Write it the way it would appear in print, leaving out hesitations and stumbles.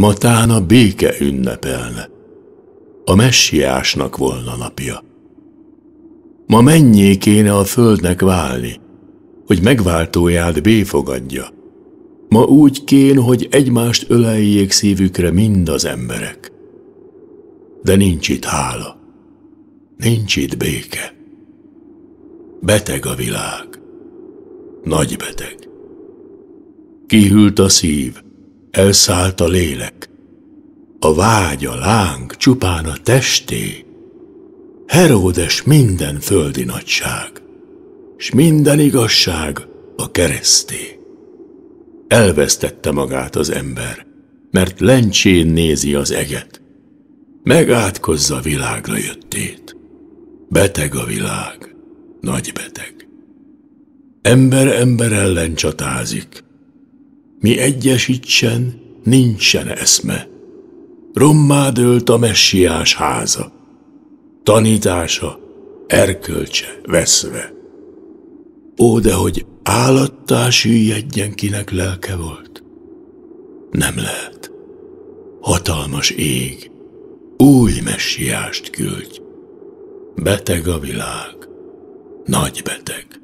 Matán a béke ünnepelne, a messiásnak volna napja. Ma mennyé kéne a földnek válni, hogy megváltóját béfogadja. Ma úgy kén, hogy egymást öleljék szívükre mind az emberek. De nincs itt hála, nincs itt béke. Beteg a világ, nagy beteg. Kihűlt a szív, elszállt a lélek. A vágy, a láng csupán a testé. Heródes minden földi nagyság, s minden igazság a kereszté. Elvesztette magát az ember, mert lencsén nézi az eget. Megátkozza világra jöttét. Beteg a világ, nagy beteg. Ember ember ellen csatázik. Mi egyesítsen, nincsen eszme. Rommá dőlt a messiás háza. Tanítása, erkölcse veszve. Ó, de hogy állattá süllyedjen, kinek lelke volt? Nem lehet. Hatalmas ég, új messiást küldj. Beteg a világ, nagy beteg.